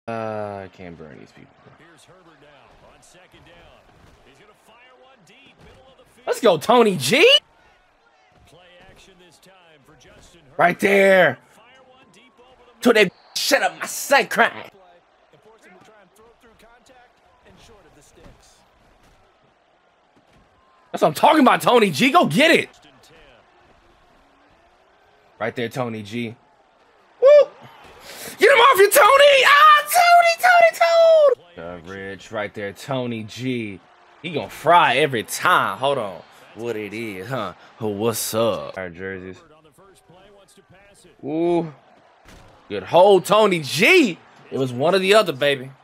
I can't burn these people. Let's go, Tony G. Right there. To they shut up my sight crying. That's what I'm talking about, Tony G. Go get it. Right there, Tony G. Woo! Get him off you, Tony! Ah, Tony! Coverage right there, Tony G. He gonna fry every time. Hold on. What it is, huh? What's up? Our jerseys. Ooh. Good hold, Tony G. It was one or the other, baby.